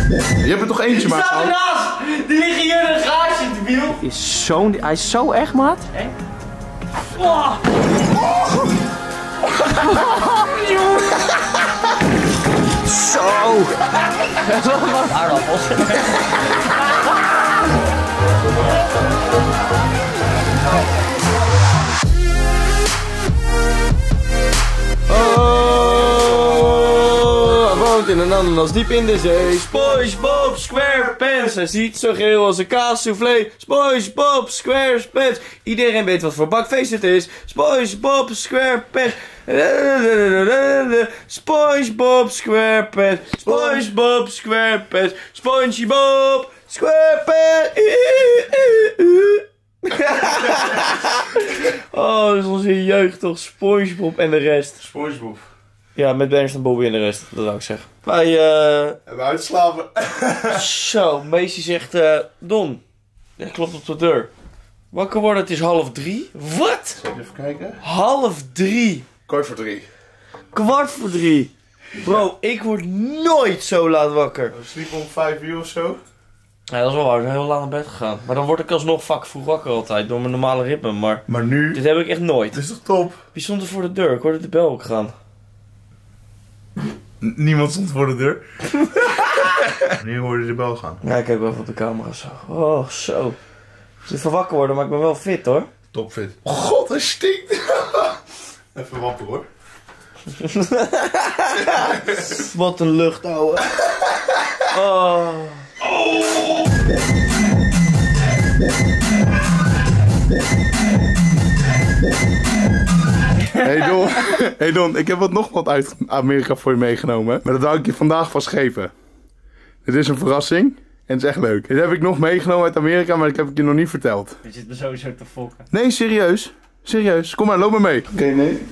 Je hebt er toch eentje, maar. Die staat ernaast! Die liggen hier in de garage, debiel. Hij is zo echt, maat. Oh. Zo. Aardappels. Oh, hij woont in een ananas diep in de zee. SpongeBob SquarePants. Hij ziet zo geel als een kaassoufflé. SpongeBob SquarePants. Iedereen weet wat voor bakfeest het is. SpongeBob SquarePants. SpongeBob SquarePants. SpongeBob SquarePants. SpongeBob SquarePants. Oh, dat is onze jeugd toch? SpongeBob en de rest. SpongeBob. Ja, met Ernst en Bobby en de rest, dat zou ik zeggen. Wij, Hebben uitslapen. Zo, Meesje zegt, Don. Ja, klopt op de deur. Wakker worden, het is 2:30. Wat? Zal ik even kijken? 2:30. 2:15. 2:15. Bro, ik word nooit zo laat wakker. We sliepen om 5 of zo. Ja, dat is wel waar. Ik ben heel laat naar bed gegaan. Maar dan word ik alsnog fucking vroeg wakker altijd, door mijn normale ritme. Maar nu. dit heb ik echt nooit. Het is toch top? Wie stond er voor de deur? Ik hoorde de bel ook gaan. Niemand stond voor de deur. Nu hoorde je de bel gaan. Ja, ik kijk wel even op de camera zo. Oh, zo. Ik zit van wakker worden, maar ik ben wel fit hoor. Topfit. God, hij stinkt. Even wapperen hoor. Wat een lucht, ouwe. Oh. Hey Don, ik heb nog wat uit Amerika voor je meegenomen. Maar dat wou ik je vandaag vast geven. Dit is een verrassing. En het is echt leuk. Dit heb ik nog meegenomen uit Amerika, maar dat heb ik je nog niet verteld. Je zit me sowieso te fokken. Nee, serieus. Serieus. Kom maar, loop maar mee. Oké, nee.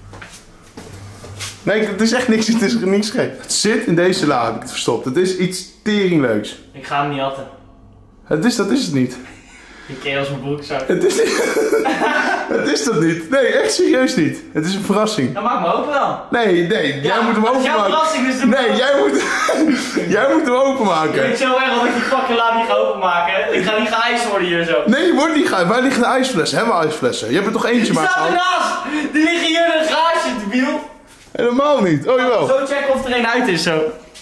Nee, het is echt niks. Het is niks gek. Het zit in deze la, heb ik het verstopt. Het is iets teringleuks. Ik ga hem niet atten. Dat is het niet. Ik ken je als mijn broekzak. Het is het is dat niet. Nee, echt serieus niet. Het is een verrassing. Dan maak me open dan. Nee, jij moet hem dat is jouw openmaken. verrassing, dus doe Nee, jij moet hem Ik openmaken. weet zo erg dat ik die fucking la niet ga openmaken. Ik ga niet geëist worden hier zo. Nee, je wordt niet gaan. Waar liggen de ijsflessen? Hebben we ijsflessen? Je hebt er toch eentje Die maar staan gehaald? ernaast! Die liggen hier in de garage, debiel. Helemaal niet. Oh, jawel. Zo checken of er een uit is zo.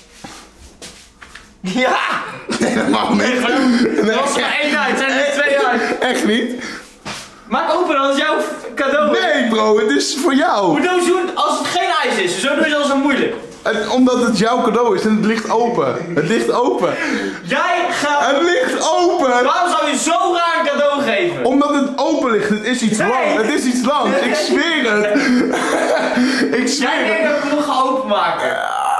Ja! Helemaal niet. Er was er één uit, zijn er 2 uit. Echt niet? Maak open, dat is jouw cadeau. Nee, bro. Het is voor jou. Hoe doen ze het als het geen ijs is? Zo doen ze al zo moeilijk. Omdat het jouw cadeau is en het ligt open. Het ligt open. Jij gaat... Het ligt open. Waarom zou je zo raar een cadeau geven? Omdat het open ligt. Het is iets langs. Het is iets langs. Ik zweer het. Ik zweer Jij denkt het. dat ik hem nog ga openmaken.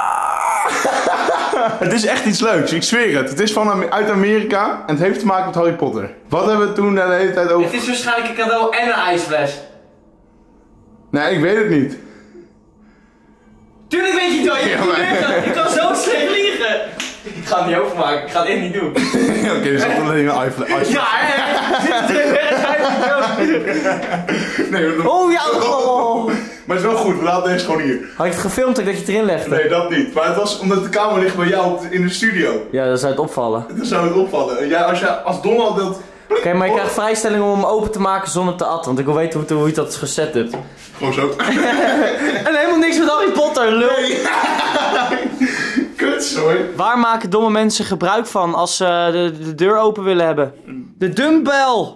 Het is echt iets leuks. Ik zweer het. Het is uit Amerika en het heeft te maken met Harry Potter. Wat hebben we toen de hele tijd over... Het is waarschijnlijk een cadeau en een ijsfles. Nee, ik weet het niet. Tuurlijk weet je het wel, je je kan zo slecht liegen. Ik ga het niet openmaken, ik ga het echt niet doen. Oké, dus dat alleen een iPhone. Ja, Nee, Oh ja, oh. maar het is wel goed. We laten deze gewoon hier. Had je het gefilmd dat je het erin legde? Nee, dat niet. Maar het was omdat de camera ligt bij jou in de studio. Ja, dat zou het opvallen. Dan zou het opvallen. En jij, als Donald dat... Oké, maar je krijgt vrijstelling om hem open te maken zonder te atten. Want ik wil weten hoe je dat is gesetupt. Gewoon zo. En helemaal niks met Harry Potter, lul. Kut, sorry. Waar maken domme mensen gebruik van als ze de deur open willen hebben? De dumbbell!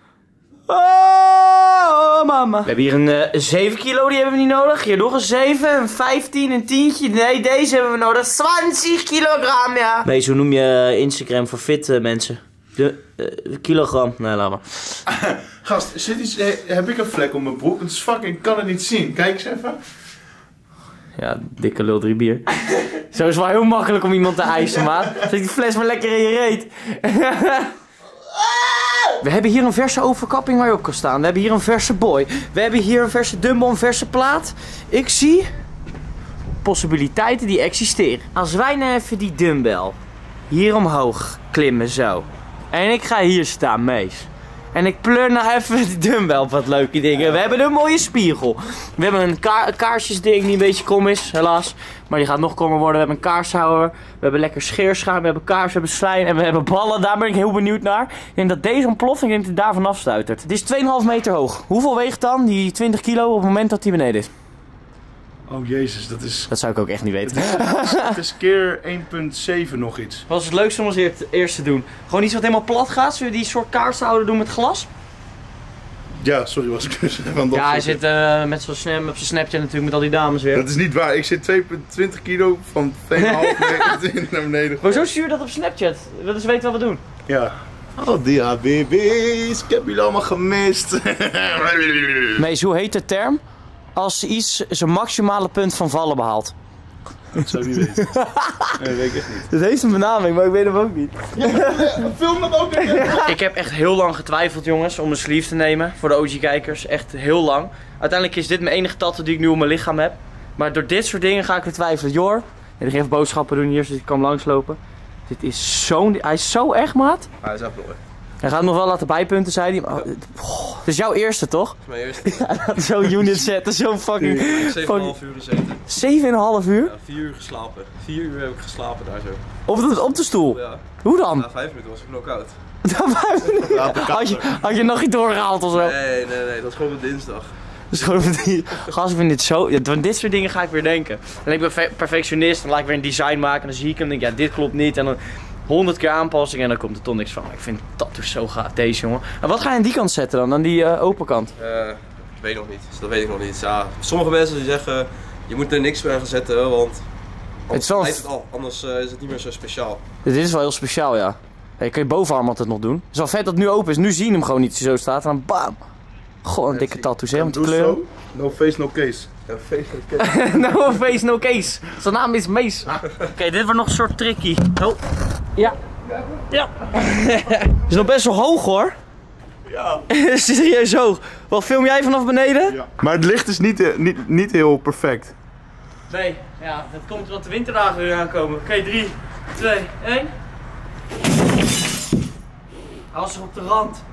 Oh, mama. We hebben hier een 7 kilo, die hebben we niet nodig. Hier nog een 7, een 15, een tientje. Nee, deze hebben we nodig. 20 kilogram, ja. Nee, zo noem je Instagram voor fit mensen. Kilogram. Nee, laat maar. Gast, heb ik een vlek op mijn broek? Het is fucking, ik kan het niet zien. Kijk eens even. Ja, dikke lul 3 bier. Zo is wel heel makkelijk om iemand te eisen, maat. Zet die fles maar lekker in je reet. We hebben hier een verse overkapping waar je op kan staan. We hebben hier een verse boy. We hebben hier een verse dumbbell, een verse plaat. Ik zie possibiliteiten die existeren. Als wij nou even die dumbbell hier omhoog klimmen zo. En ik ga hier staan, Mees. En ik pleur nou even die dumbbell op wat leuke dingen. We hebben een mooie spiegel. We hebben een kaarsjesding die een beetje krom is, helaas. Maar die gaat nog krommer worden. We hebben een kaarshouwer. We hebben lekker scheerschuim. We hebben kaars, we hebben slijm en we hebben ballen. Daar ben ik heel benieuwd naar. Ik denk dat deze ontploft en ik denk dat hij daar vanaf stuitert. Het is 2,5 meter hoog. Hoeveel weegt dan die 20 kilo op het moment dat hij beneden is? Oh jezus, dat is... Dat zou ik ook echt niet weten. Het is keer 1,7 nog iets. Wat is het leukste om als eerst te doen? Gewoon iets wat helemaal plat gaat. Zullen we die soort kaarshouder doen met glas? Ja, sorry, was ik dus van dat. Ja, hij zit met zijn Snapchat natuurlijk met al die dames weer. Dat is niet waar. Ik zit 2,20 kilo van 2,5 meter naar beneden. Hoezo stuur je dat op Snapchat? We dus weten wat we doen. Ja. Oh, die ABB's. Ik heb jullie allemaal gemist. Mees, hoe heet de term als iets zijn maximale punt van vallen behaalt? Dat zou ik niet weten. Nee, dat weet ik echt niet. Dat heeft een benaming, maar ik weet hem ook niet. Film dat ook niet. Ik heb echt heel lang getwijfeld, jongens, om een sleeve te nemen voor de OG-kijkers. Echt heel lang. Uiteindelijk is dit mijn enige tattoo die ik nu op mijn lichaam heb. Maar door dit soort dingen ga ik weer twijfelen. Jor, ik ga even boodschappen doen hier, zodat ik kan langslopen. Dit is zo'n... Hij is zo echt, maat. Hij is echt mooi. Hij gaat nog wel laten bijpunten, zei hij. Maar, het is jouw eerste, toch? Dat is mijn eerste. Ja, zo'n unit zetten, zo'n fucking... 7,5 uur gezeten. 7,5 uur? Ja, 4 uur geslapen. 4 uur heb ik geslapen daar zo. Op de stoel? Ja. Hoe dan? Na 5 minuten was ik knock-out. Had je nog niet doorgehaald of zo? Nee, dat is gewoon op dinsdag. Dus gewoon gast, ik vind dit zo... Ja, van dit soort dingen ga ik weer denken. En ik ben perfectionist, dan laat ik weer een design maken en dan zie ik hem en denk ik, ja, dit klopt niet. En dan 100 keer aanpassing en dan komt er toch niks van. Maar ik vind tattoos zo gaaf, deze jongen. En wat ga je aan die kant zetten dan, aan die open kant? Weet nog niet, dus dat weet ik nog niet. Ja, sommige mensen die zeggen, je moet er niks bij gaan zetten, want anders is het niet meer zo speciaal. Dit is wel heel speciaal, ja. Hey, kun je bovenarm altijd nog doen. Het is wel vet dat het nu open is. Nu zie je hem gewoon niet als hij zo staat. En dan bam. Gewoon een dikke tattoos, hè, om te kleuren. No face, no case. Ja, face no case. No face, no case. Zijn naam is Mees. Oké, dit wordt nog een soort tricky. Oh. Ja. Ja. Is nog best wel hoog, hoor. Ja. Serieus hoog. Wat film jij vanaf beneden? Ja. Maar het licht is niet heel perfect. Nee, ja, dat komt omdat de winterdagen weer aankomen. Oké, 3, 2, 1. Hij was er op de rand.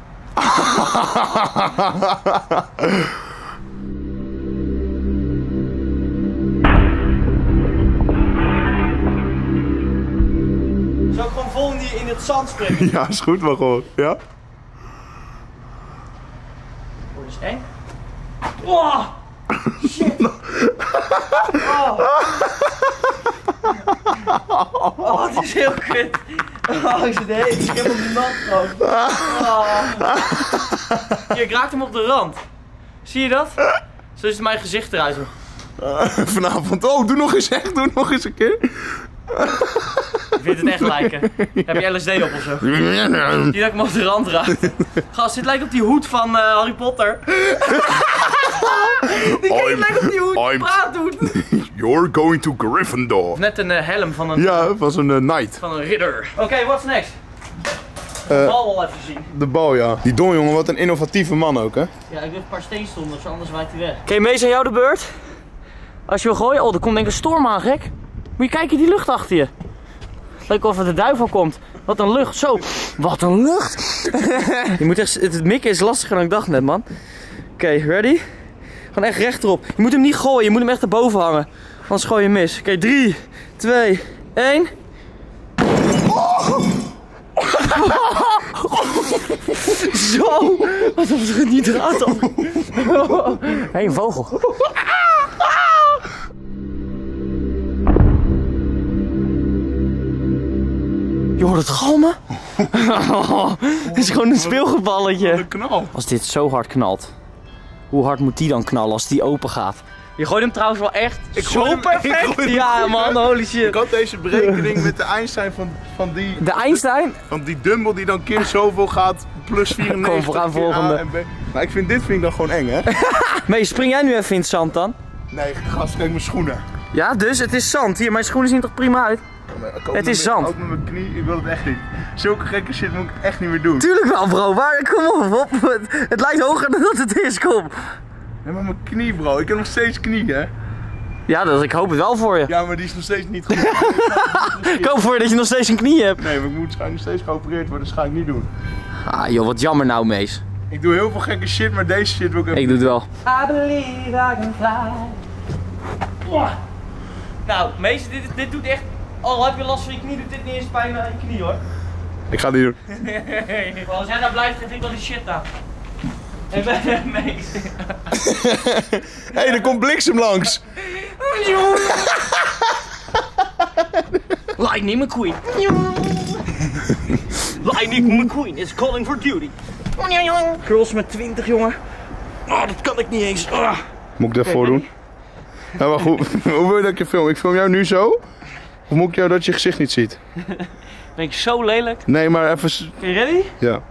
Zou ik gewoon vol in het zand springen? Ja, is goed, maar gewoon. Ja? Oh, dat is eng. Oh! Shit! Oh, het is heel kut. Oh, ik heb hem op de nat gewoon. Oh. Hier, ik raakte hem op de rand. Zie je dat? Zo is mijn gezicht eruit. Vanavond. Oh, doe nog eens echt. Doe nog eens een keer. Ik vind het echt lijken. Heb je LSD op of zo? Zie je dat ik hem op de rand raakte? Gast, dit lijkt op die hoed van Harry Potter. Die lijkt op die hoed. Praat doen. You're going to Gryffindor. Net een helm van een... Ja, van zo'n knight. Van een ridder. Oké, what's next? De bal wel even zien. De bal, ja. Die Don, jongen, wat een innovatieve man ook, hè? Ja, ik wil een paar steenstonders, anders wijkt hij weg. Oké, Mees, aan jou de beurt. Als je wil gooien... Oh, er komt denk ik een storm aan, gek. Moet je kijken, die lucht achter je. Leuk of er de duivel komt. Wat een lucht, zo. Wat een lucht. Je moet echt... Het mikken is lastiger dan ik dacht net, man. Oké, ready? Gewoon echt rechterop. Je moet hem niet gooien, je moet hem echt erboven hangen. Anders gooi je hem mis. Oké, 3, 2, 1. Zo! Wat of het niet raad op. Hé, een vogel. Je hoort het galmen? Het is gewoon een speelgeballetje. Een knal. Als dit zo hard knalt, hoe hard moet die dan knallen als die open gaat? Je gooit hem trouwens wel echt zo perfect. Ja man, holy shit. Ik had deze berekening met de Einstein van die... De Einstein? Van die dumbbell die dan keer zoveel gaat, plus 94. Kom, we gaan volgende. A en B. Maar dit vind ik dan gewoon eng, hè? Mees, spring jij nu even in het zand dan? Nee, gast, kijk mijn schoenen. Ja, dus het is zand. Hier, mijn schoenen zien toch prima uit? Het is zand. Ook met mijn knie, ik wil het echt niet. Zulke gekke shit moet ik echt niet meer doen. Tuurlijk wel bro, kom op. Het lijkt hoger dan dat het is, kom. Nee, maar mijn knie bro, ik heb nog steeds knie, hè? Ja, ik hoop het wel voor je. Ja, maar die is nog steeds niet goed. Ik hoop voor je dat je nog steeds een knie hebt. Nee, maar ik moet waarschijnlijk nog steeds geopereerd worden, dus ga ik niet doen. Ah joh, wat jammer nou Mees. Ik doe heel veel gekke shit, maar deze shit wil ik even... Ik doe het wel. I believe I can fly. Nou, meester, dit doet echt... Al heb je last van je knie, doet dit niet eens pijn aan je knie hoor. Ik ga het niet doen. Als jij daar blijft, geef ik wel die shit aan. Meester. Hé, er komt bliksem langs. Lightning McQueen. Lightning McQueen is calling for duty. Girls met 20, jongen. Oh, dat kan ik niet eens. Moet ik dat voordoen? Ja, maar goed. Hoe wil je dat ik je film? Ik film jou nu zo? Of moet ik jou dat je gezicht niet ziet? Ben ik zo lelijk? Nee, maar even... Ben je ready? Ja.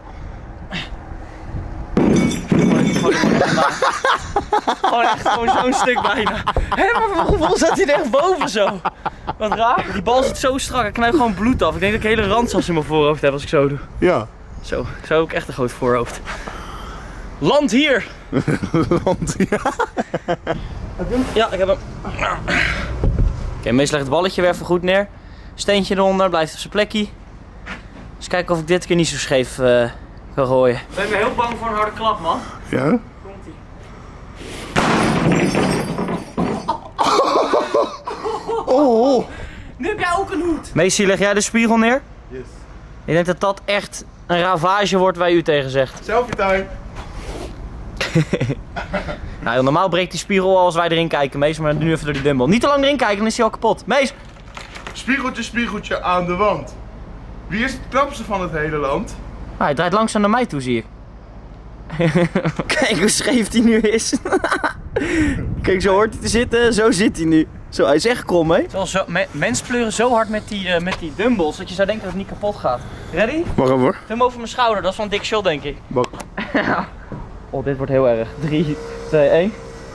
Gewoon zo'n stuk bijna. Hé, maar voor gevoel zat hij er echt boven zo. Wat raar. Die bal zit zo strak, ik knijp gewoon bloed af. Ik denk dat ik hele randsas in mijn voorhoofd heb als ik zo doe. Ja. Zo, ik zou ook echt een groot voorhoofd. Land hier! Want, ja. Ja, ik heb hem. Oké, meest leg het balletje weer even goed neer. Steentje eronder, blijft op zijn plekje. Dus kijken of ik dit keer niet zo scheef kan gooien. Ik ben heel bang voor een harde klap, man. Ja? Komt-ie. Oh. Nu heb jij ook een hoed. Meestal leg jij de spiegel neer? Yes. Ik denk dat dat echt een ravage wordt waar u tegen zegt. Selfie time. Nou, normaal breekt die spiegel al als wij erin kijken, Mees, maar nu even door die dumbbell. Niet te lang erin kijken, dan is hij al kapot. Mees! Spiegeltje, spiegeltje aan de wand. Wie is het knapste van het hele land? Ah, hij draait langzaam naar mij toe, zie ik. Kijk hoe scheef hij nu is. Kijk, zo hoort hij te zitten, zo zit hij nu. Zo, hij is echt krom, hè? Mensen pleuren zo hard met die dumbbells dat je zou denken dat het niet kapot gaat. Ready? Wacht even hoor. Doe hem over mijn schouder, dat is van een dik shot, denk ik. Wacht. Oh, dit wordt heel erg. 3, 2, 1.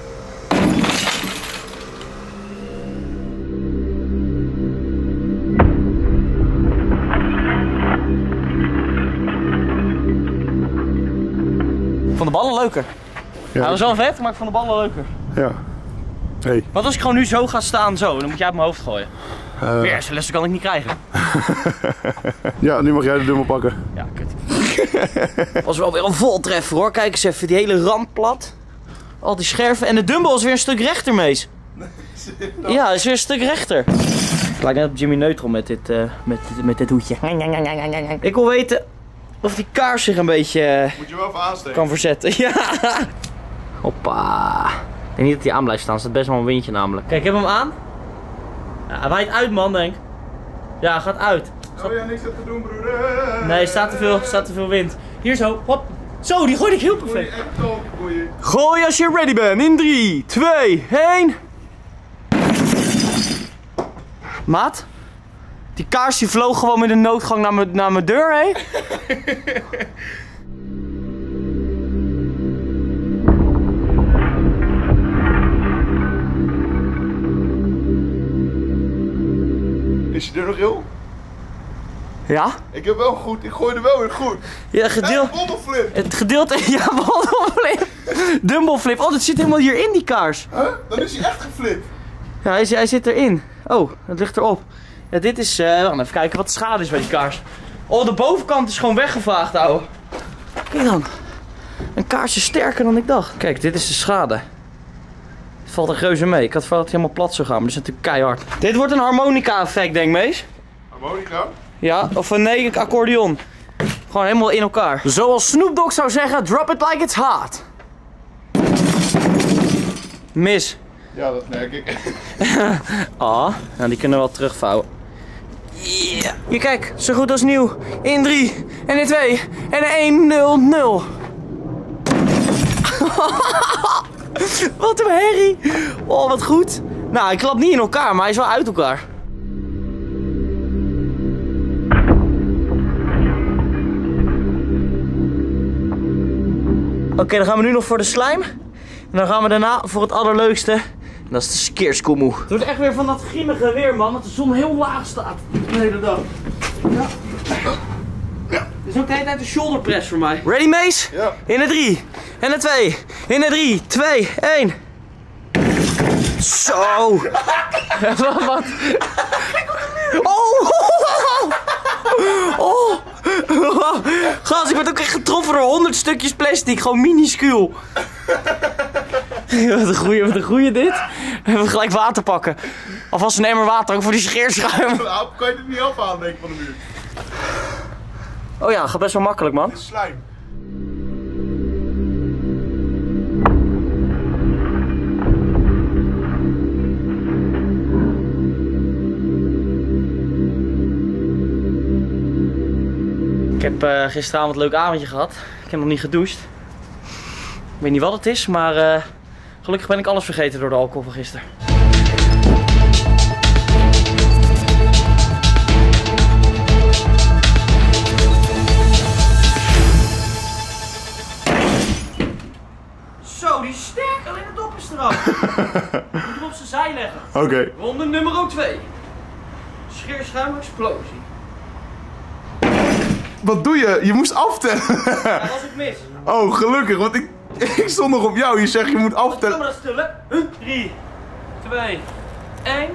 Ik vond de ballen leuker. Ja, Hij was wel vet, maar ik vond de ballen leuker. Ja. Hey. Wat als ik gewoon nu zo ga staan, zo, dan moet jij op mijn hoofd gooien. Weer, zo'n lessen kan ik niet krijgen. Ja, nu mag jij de dumbbell pakken. Ja, kut. Was wel weer een voltreffer hoor. Kijk eens even, die hele rand plat. Al die scherven. En de dumbbell is weer een stuk rechter, Mees. Ja, is weer een stuk rechter. Het lijkt net op Jimmy Neutron met dit hoedje. Ik wil weten of die kaars zich een beetje Moet je wel even aansteken. kan verzetten. Ja. Hoppa. Ik denk niet dat hij aan blijft staan. Er staat best wel een windje namelijk. Kijk, ik heb hem aan. Ja, hij waait uit, man, denk ik. Ja, hij gaat uit. Zou jij niks hebben te doen, broeder? Nee, staat te veel wind. Hier zo, hop. Zo, die gooi ik heel perfect. Gooi als je ready bent. In 3, 2, 1. Maat? Die kaars die vloog gewoon met een noodgang naar mijn deur, hé? Is je er nog heel? Ja? Ik heb wel goed, ik gooi er wel weer goed. Ja, het gedeelte, ja, bottleflip. Dumbbellflip. Oh, dat zit helemaal hier in die kaars. Huh? Dan is hij echt geflipt. Ja, hij zit erin. Oh, het ligt erop. Ja, dit is, even kijken wat de schade is bij die kaars. Oh, de bovenkant is gewoon weggevaagd, ouwe. Kijk dan. Een kaars is sterker dan ik dacht. Kijk, dit is de schade. Het valt er reuze mee. Ik had verwacht dat het helemaal plat zou gaan, maar dat is natuurlijk keihard. Dit wordt een harmonica effect, denk ik, Mees. Harmonica? Ja, of nee, een accordeon. Gewoon helemaal in elkaar. Zoals Snoop Dogg zou zeggen, drop it like it's hot. Mis. Ja, dat merk ik. Ah, nou die kunnen we wel terugvouwen. Yeah. Hier kijk, zo goed als nieuw. In 3, en in 2, en in 1, 0, 0. Wat een herrie. Oh, wat goed. Nou, hij klapt niet in elkaar, maar hij is wel uit elkaar. Oké, dan gaan we nu nog voor de slime. En dan gaan we daarna voor het allerleukste. En dat is de skeerskoemoe. Het wordt echt weer van dat grimmige weer, man. Dat de zon heel laag staat. De hele dag. Ja. Ja. Dit is ook de hele tijd een shoulder press voor mij. Ready, Mees? Ja. In de 3. En de 2. In de 3, 2, 1. Zo. Wat? Oh. Oh. Gast, Je wordt ook echt getroffen door 100 stukjes plastic. Gewoon minuscuul. Wat een goeie dit. Even gelijk water pakken. Alvast een emmer water ook voor die scheerschuim. Nou, kan je het niet afhalen, denk ik, van de muur? Oh ja, gaat best wel makkelijk, man. Het is slijm. Ik heb gisteravond een leuk avondje gehad. Ik heb nog niet gedoucht. Ik weet niet wat het is, maar gelukkig ben ik alles vergeten door de alcohol van gisteren. Zo, die is sterk, alleen de dop is eraf. Moet hem op zijn zij leggen. Oké. Ronde nummer 2. Scheerschuim explosie. Wat doe je? Je moest aftellen. Ja, dat was ik mis. Oh, gelukkig, want ik stond nog op jou. Je zegt je moet aftellen. Kom maar stullen. 3, 2, 1.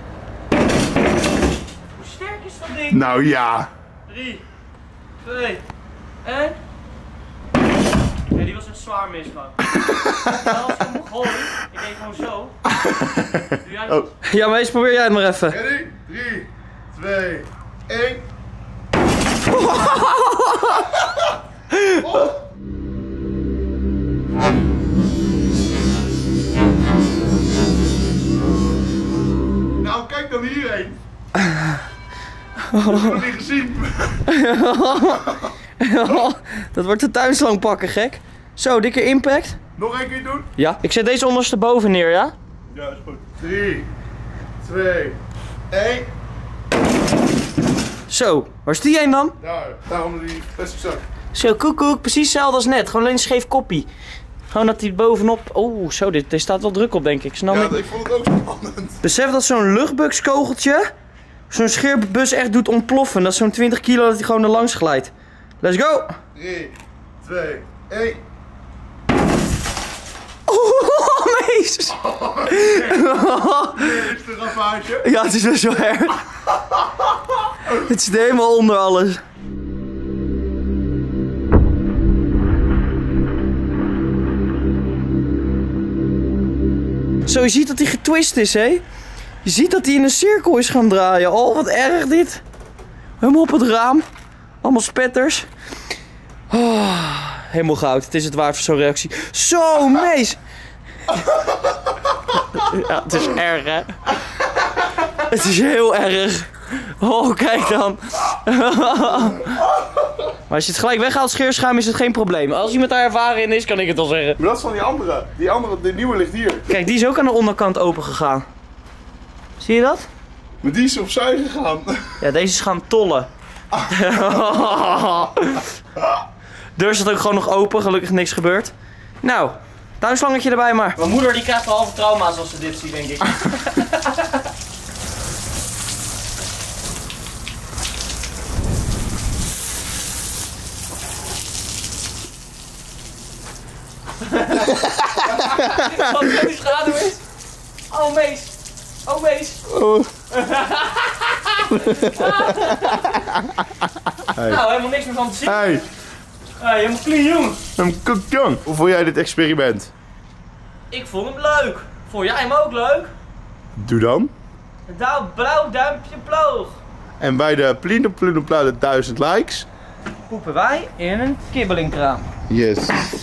Hoe sterk is dat ding? Nou ja. 3, 2, 1. Nee, die was echt zwaar mis gewoon. Nou, als ik hem gooi, ik deed gewoon zo. Doe jij het? Ja, mees, probeer jij het maar even. Ready? 3, 2, 1. Oh. Nou, kijk dan hierheen. Dat heb ik nog niet gezien. Dat wordt de tuinslang pakken, gek. Zo, dikke impact. Nog één keer doen? Ja. Ik zet deze ondersteboven neer, ja? Ja, is goed. 3, 2, 1. Zo, waar is die een dan? Daar onder die plastic zak. Zo, koekoek, precies hetzelfde als net. Gewoon alleen een scheef koppie. Gewoon dat hij bovenop... Oh, zo, dit staat wel druk op, denk ik. Snap Ja, ik? ik vond het ook spannend. Besef dat zo'n luchtbugskogeltje zo'n scheerbus echt doet ontploffen. Dat is zo'n 20 kilo dat hij gewoon er langs glijdt. Let's go! 3, 2, 1. Oh, mees! Dit is de ravage. Ja, het is best wel erg. Het zit helemaal onder alles. Zo, je ziet dat hij getwist is, hè? Je ziet dat hij in een cirkel is gaan draaien. Oh, wat erg dit. Helemaal op het raam. Allemaal spetters. Oh, helemaal goud. Het is het waard voor zo'n reactie. Zo, mees! Ja, het is erg, hè? Het is heel erg. Oh, kijk dan. Maar als je het gelijk weghaalt, scheerschuim, is het geen probleem. Als iemand daar ervaren in is, kan ik het wel zeggen. Maar dat is van die andere. Die andere, de nieuwe ligt hier. Kijk, die is ook aan de onderkant open gegaan. Zie je dat? Maar die is opzij gegaan. Ja, deze is gaan tollen. Deur staat ook gewoon nog open, gelukkig niks gebeurd. Nou, tuinslangetje erbij maar. Mijn moeder die krijgt wel halve trauma's als ze dit ziet, denk ik. Wat die schaduw is? Oh, mees. Oh, mees. Oh. Nou, helemaal niks meer van te zien. Hey, Helemaal clean, jongen. I'm cooked young. Hoe vond jij dit experiment? Ik vond hem leuk. Vond jij hem ook leuk? Doe dan. Blauw duimpje ploog. En bij de Plinoplunopluide 1000 likes. Poepen wij in een kibbelingkraam. Yes.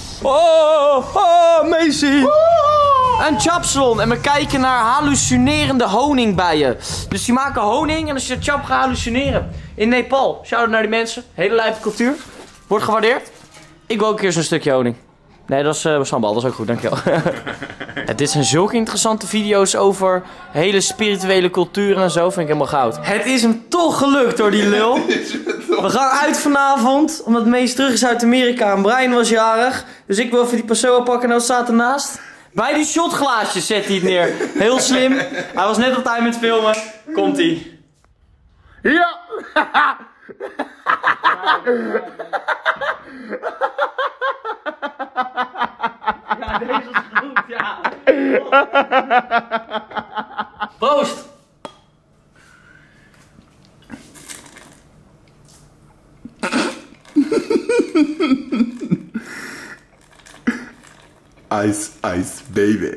Oh, Macy. Een chapsalon. En we kijken naar hallucinerende honingbijen. Dus die maken honing en als je de chap gaat hallucineren. In Nepal. Shout-out naar die mensen. Hele lijpe cultuur. Wordt gewaardeerd. Ik wil ook een keer zo'n stukje honing. Nee, dat is sambal. Dat is ook goed, dankjewel. Dit zijn zulke interessante video's over hele spirituele culturen en zo. Vind ik helemaal goud. Het is hem toch gelukt door die lul. We gaan uit vanavond. Omdat het meest terug is uit Amerika. En Brian was jarig. Dus ik wil even die Passoa pakken. En nou staat ernaast. Bij die shotglaasjes zet hij het neer. Heel slim. Hij was net op tijd met filmen. Komt-ie. Ja! Ja, deze is goed, ja. Proost! Ice, ice, baby.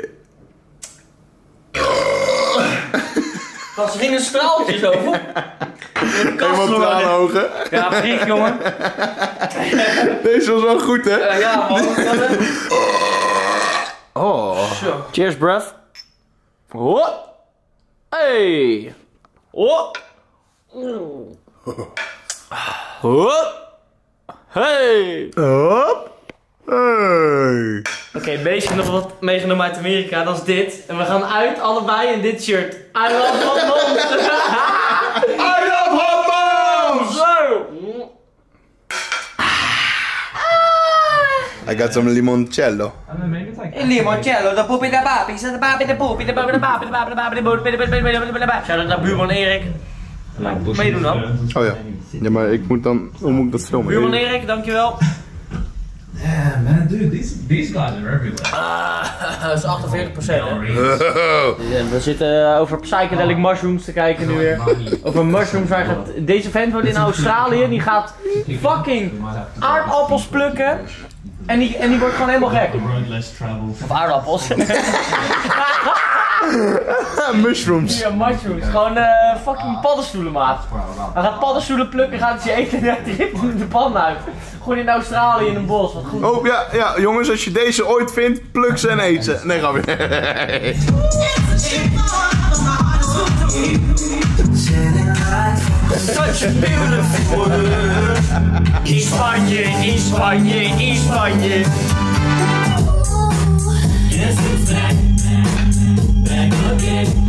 Gast, er gingen straaltjes over. Helemaal tranenogen. Ja, prik, jongen. Deze was wel goed, hè? Ja, man. Oh. Zo. Cheers, bruv. Hop. Hey. Hop. Hop. Hey. Hop. Hey. Oké, Mees nog wat meegenomen uit Amerika, dat is dit. En we gaan uit allebei in dit shirt. I love hot moms. I love hot moms! Zo. I got some limoncello. Limoncello, de poepie de papi, de papi de poepie, de papi de papi, de papi de papi de poepie, de papi. Shout-out naar buurman Erik. Meedoen dan. Oh ja. Ja, maar ik moet dan... Hoe moet ik dat filmen? Buurman Erik, dankjewel. Yeah, man, dude, these guys are everywhere. Dat is 48%, hè? We zitten over psychedelic mushrooms te kijken nu weer. Over mushrooms. Deze vent woont in Australië. Die gaat fucking aardappels plukken. En die wordt gewoon helemaal gek. Of aardappels. Mushrooms. Ja, mushrooms. Gewoon fucking paddenstoelen, maat. Hij gaat paddenstoelen plukken, gaat hij eten en hij ript de pan uit. Gewoon in Australië in een bos. Wat goed. Oh ja, jongens, als je deze ooit vindt, pluk ze en eet ze. Nee, ga weer. Such a beautiful world. In Spanje, in Spanje, in Spanje. Yes, it's back, back again.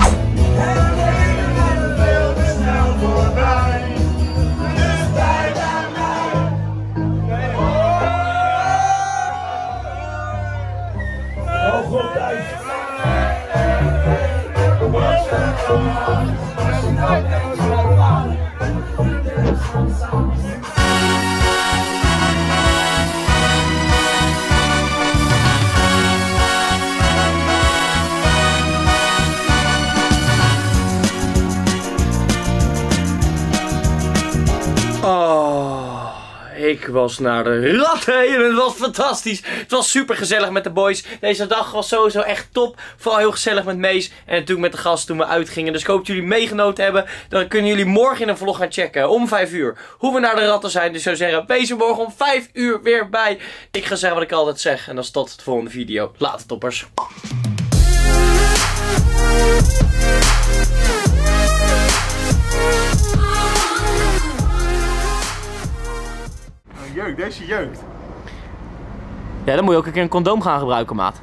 Oh, ik was naar de ratten en het was fantastisch. Het was super gezellig met de boys. Deze dag was sowieso echt top. Vooral heel gezellig met Mees en natuurlijk met de gasten toen we uitgingen. Dus ik hoop dat jullie meegenoten hebben. Dan kunnen jullie morgen in een vlog gaan checken om 5 uur hoe we naar de ratten zijn. Dus ik zou zeggen, wees er morgen om 5 uur weer bij. Ik ga zeggen wat ik altijd zeg en dat is tot de volgende video. Later toppers. Jeuk, deze jeukt. Ja, dan moet je ook een keer een condoom gaan gebruiken, maat.